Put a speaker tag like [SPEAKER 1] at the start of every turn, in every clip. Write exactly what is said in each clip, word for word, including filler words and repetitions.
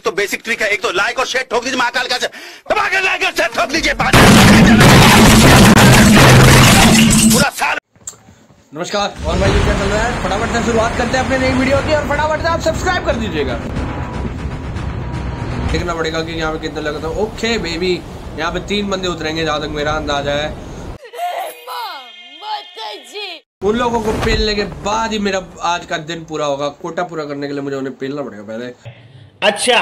[SPEAKER 1] तो basic trick है, एक तो लाइक और शेयर ठोक दीजिए महाकाल का, धमाके लाइक और शेयर ठोक दीजिए पूरा साल।
[SPEAKER 2] नमस्कार और भाई क्या चल रहा है, फटाफट से शुरुआत करते हैं अपने नई वीडियो की और फटाफट से आप सब्सक्राइब कर दीजिएगा। देखना पड़ेगा कि यहाँ पे कितने लगा था। ओके बेबी, यहाँ पे तीन बंदे उतरेंगे जहाँ तक मेरा अंदाजा है। उन लोगों को पेलने के बाद ही मेरा आज का दिन पूरा होगा। कोटा पूरा करने के लिए मुझे उन्हें पेलना पड़ेगा पहले।
[SPEAKER 3] अच्छा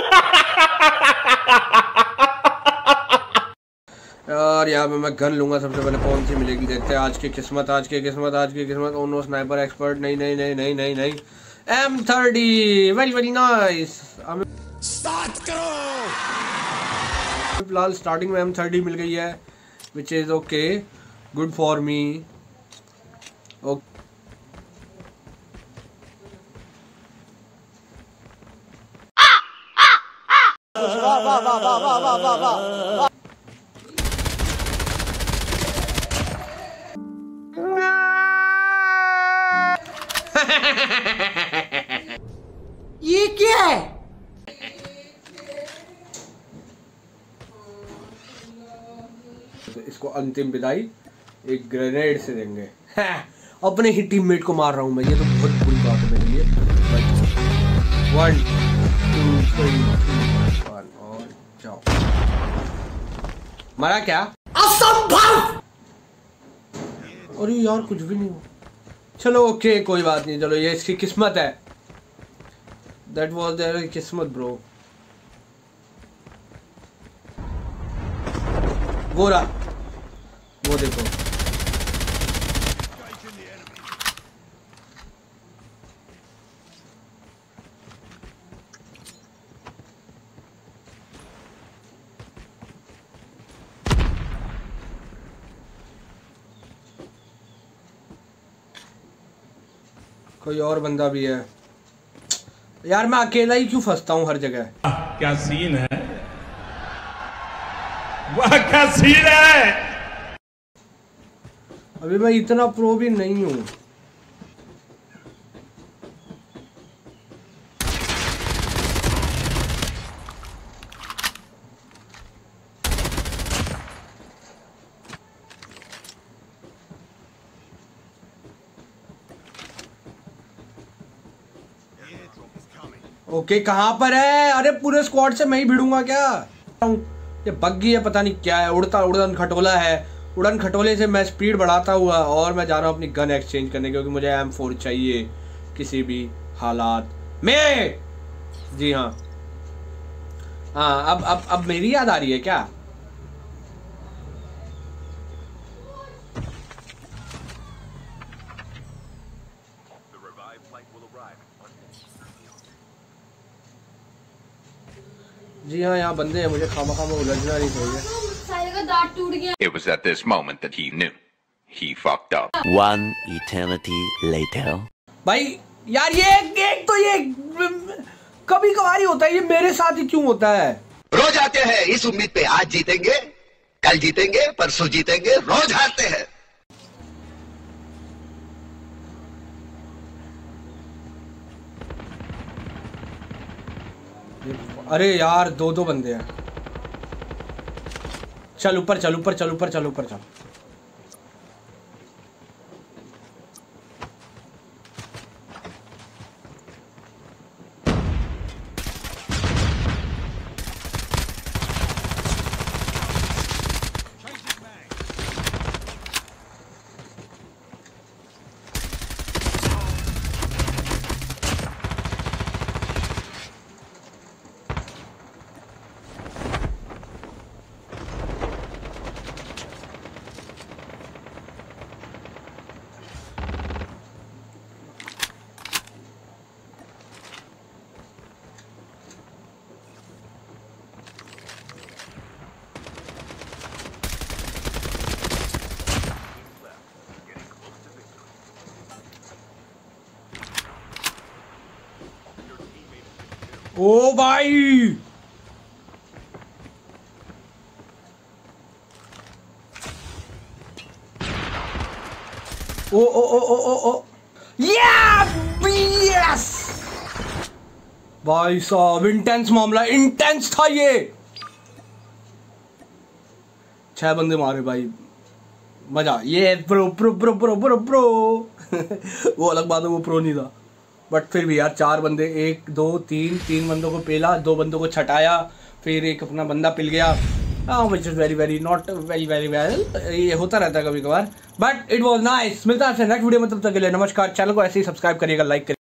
[SPEAKER 2] और यहाँ पे मैं गन लूंगा सबसे पहले। कौन सी मिलेगी देखते हैं। आज की किस्मत, आज की किस्मत, आज की किस्मत। Oh no, sniper expert. नहीं नहीं नहीं नहीं नहीं नहीं M thirty, very very nice.
[SPEAKER 1] Start करो।
[SPEAKER 2] फिलहाल स्टार्टिंग में एम थर्टी मिल गई है, which is okay, good for me. Okay
[SPEAKER 4] वाह वाह वाह वाह वाह वाह वाह वाह। ये क्या है?
[SPEAKER 2] तो इसको अंतिम विदाई एक ग्रेनेड से देंगे। अपने ही टीममेट को मार रहा हूं मैं, ये तो बहुत बुरी बात है मेरे लिए। वन टू थ्री वन और जाओ। मारा क्या?
[SPEAKER 4] असंभव।
[SPEAKER 2] अरे यार कुछ भी नहीं हुआ। चलो ओके कोई बात नहीं, चलो ये इसकी किस्मत है। दैट वाज देयर किस्मत ब्रो। वो रहा, वो देखो। कोई और बंदा भी है यार, मैं अकेला ही क्यों फंसता हूँ हर जगह।
[SPEAKER 3] क्या सीन है, वाह क्या सीन है।
[SPEAKER 2] अभी मैं इतना प्रो भी नहीं हूँ। ओके okay, कहाँ पर है? अरे पूरे स्क्वाड से मैं ही भिड़ूंगा क्या? ये बग्गी है, पता नहीं क्या है। उड़ता उड़न खटोला है। उड़न खटोले से मैं स्पीड बढ़ाता हुआ और मैं जा रहा हूँ अपनी गन एक्सचेंज करने, क्योंकि मुझे एम फोर चाहिए किसी भी हालात में। जी हाँ हाँ अब अब अब मेरी याद आ रही है क्या? जी हाँ यहाँ बंदे हैं, मुझे खामा खामा उलझना नहीं चाहिए।
[SPEAKER 5] साले का दांत टूट गया।
[SPEAKER 1] It was at this moment that he knew he fucked up.
[SPEAKER 6] One eternity later.
[SPEAKER 2] भाई यार ये एक तो ये कभी कभार होता है, ये मेरे साथ ही क्यों होता है?
[SPEAKER 7] रोज आते हैं इस उम्मीद पे आज जीतेंगे, कल जीतेंगे, परसों जीतेंगे, रोज हारते हैं।
[SPEAKER 2] अरे यार दो दो बंदे हैं। चल ऊपर चल ऊपर चल ऊपर चल ऊपर चल। ओ भाई ओ ओ ओ ओ ओ ओ या यस भाई साहब इंटेंस मामला, इंटेंस था ये। छह बंदे मारे भाई, मजा। ये pro pro pro pro pro pro वो अलग बात है, वो प्रो नहीं था, बट फिर भी यार चार बंदे, एक दो तीन तीन बंदों को पेला, दो बंदों को छटाया, फिर एक अपना बंदा पिल गया। हाँ which is very very not very very well, ये होता रहता है कभी कभार, बट इट वॉज नाइस। मिलता है नेक्स्ट वीडियो में, तब तक के लिए नमस्कार। चैनल को ऐसे ही सब्सक्राइब करिएगा, लाइक करिएगा।